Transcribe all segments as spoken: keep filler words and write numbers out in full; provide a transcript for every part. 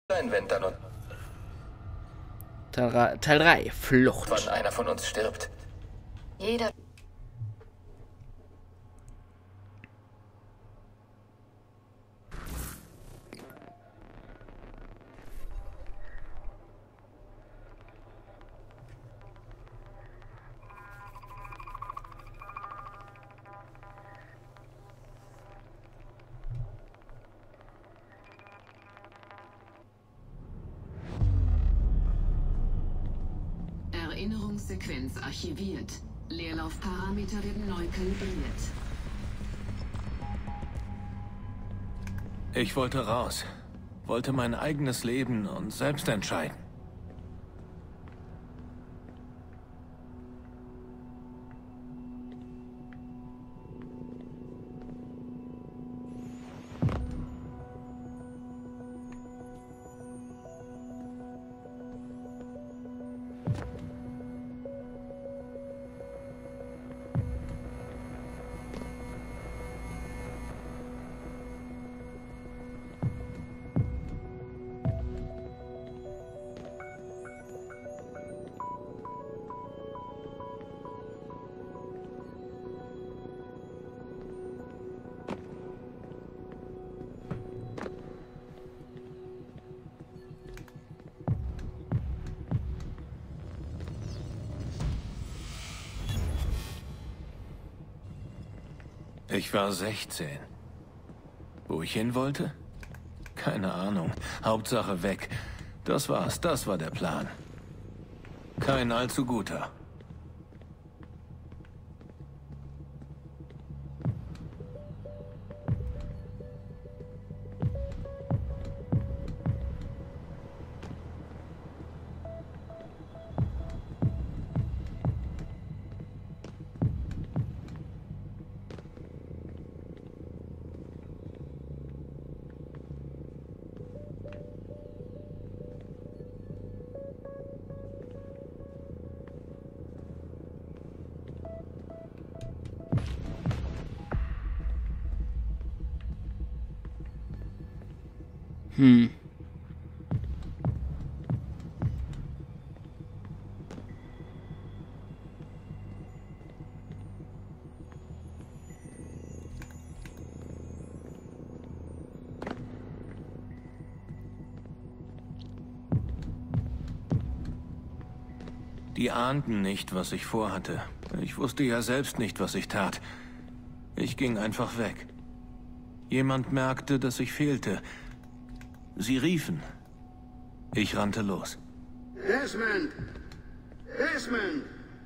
Einwand dann und Teil drei, Flucht. wann einer von uns stirbt. Jeder. Erinnerungssequenz archiviert. Leerlaufparameter werden neu kalibriert. Ich wollte raus. Wollte mein eigenes Leben und selbst entscheiden. Ich war sechzehn. Wo ich hin wollte? Keine Ahnung. Hauptsache weg. Das war's, das war der Plan. Kein allzu guter. Hm. Die ahnten nicht, was ich vorhatte. Ich wusste ja selbst nicht, was ich tat. Ich ging einfach weg. Jemand merkte, dass ich fehlte. Sie riefen. Ich rannte los. Desmond! Desmond!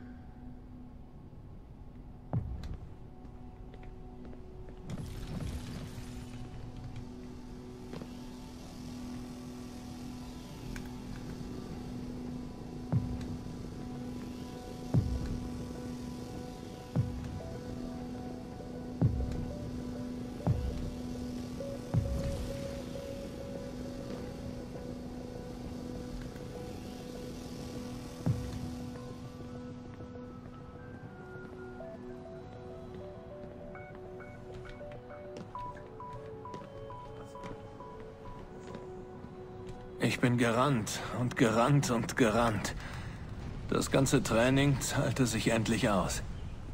Ich bin gerannt und gerannt und gerannt. Das ganze Training zahlte sich endlich aus.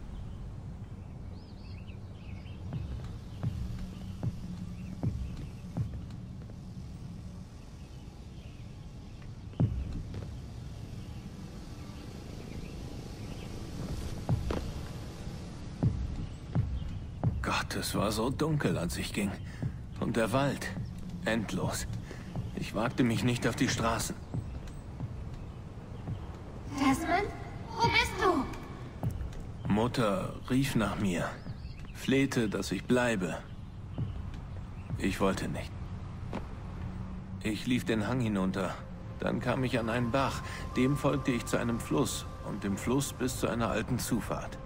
Gott, es war so dunkel, als ich ging. Und der Wald, endlos. Ich wagte mich nicht auf die Straßen. Desmond? Wo bist du? Mutter rief nach mir, flehte, dass ich bleibe. Ich wollte nicht. Ich lief den Hang hinunter. Dann kam ich an einen Bach. Dem folgte ich zu einem Fluss und dem Fluss bis zu einer alten Zufahrt.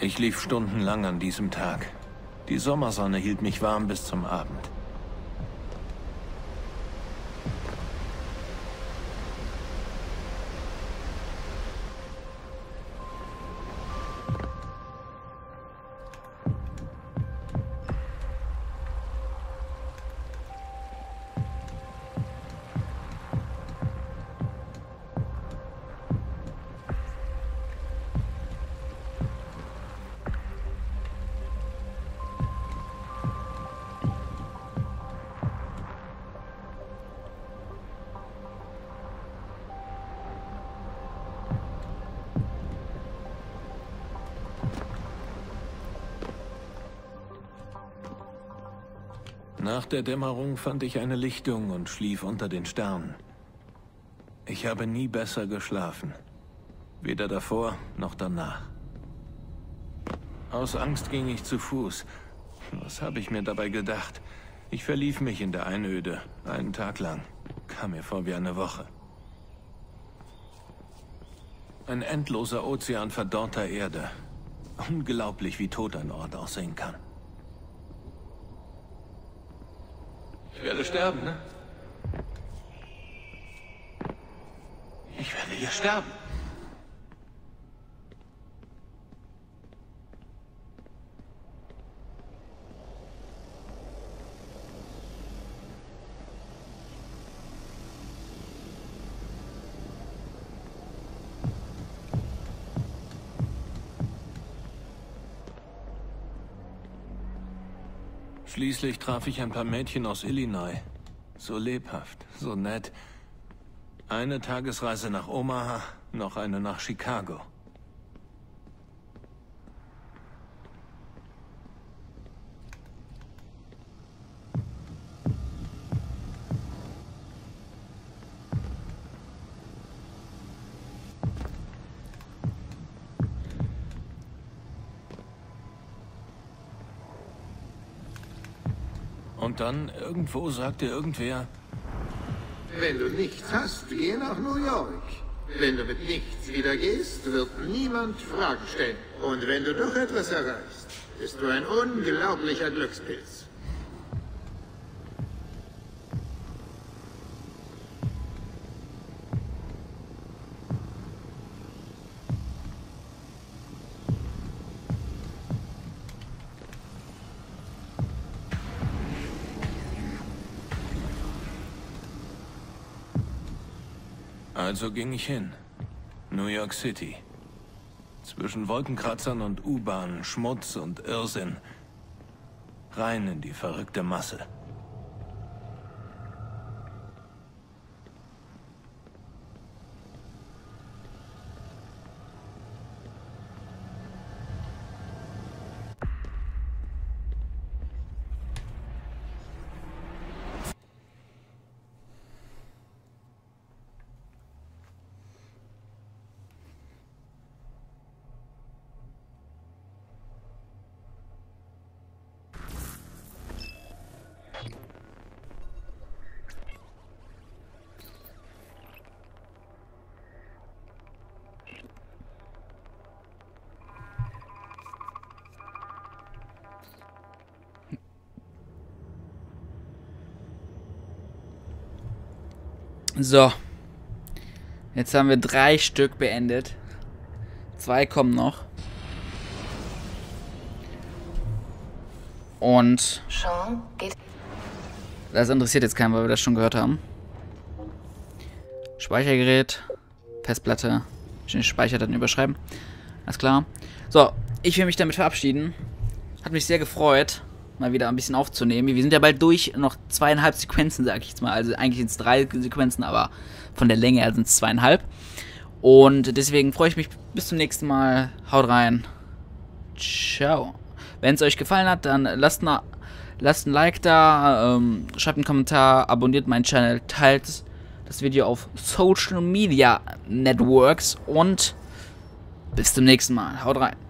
Ich lief stundenlang an diesem Tag. Die Sommersonne hielt mich warm bis zum Abend. Nach der Dämmerung fand ich eine Lichtung und schlief unter den Sternen. Ich habe nie besser geschlafen. Weder davor noch danach. Aus Angst ging ich zu Fuß. Was habe ich mir dabei gedacht? Ich verlief mich in der Einöde, einen Tag lang. Kam mir vor wie eine Woche. Ein endloser Ozean verdorrter Erde. Unglaublich, wie tot ein Ort aussehen kann. Ich werde sterben, ne? Ich werde hier sterben. Schließlich traf ich ein paar Mädchen aus Illinois. So lebhaft, so nett. Eine Tagesreise nach Omaha, noch eine nach Chicago. Und dann, irgendwo sagte irgendwer... Wenn du nichts hast, geh nach New York. Wenn du mit nichts wieder gehst, wird niemand Fragen stellen. Und wenn du doch etwas erreichst, bist du ein unglaublicher Glückspilz. Also ging ich hin. New York City. Zwischen Wolkenkratzern und U-Bahnen, Schmutz und Irrsinn. Rein in die verrückte Masse. So. Jetzt haben wir drei Stück beendet. Zwei kommen noch. Und Sean, geht. das interessiert jetzt keinen, weil wir das schon gehört haben. Speichergerät, Festplatte. Den Speicher dann überschreiben. Alles klar. So, ich will mich damit verabschieden. Hat mich sehr gefreut, mal wieder ein bisschen aufzunehmen. Wir sind ja bald durch, noch zweieinhalb Sequenzen, sag ich jetzt mal. Also eigentlich sind es drei Sequenzen, aber von der Länge her sind es zweieinhalb. Und deswegen freue ich mich bis zum nächsten Mal. Haut rein. Ciao. Wenn es euch gefallen hat, dann lasst, na, lasst ein Like da, ähm, schreibt einen Kommentar, abonniert meinen Channel, teilt das Video auf Social Media Networks und bis zum nächsten Mal. Haut rein.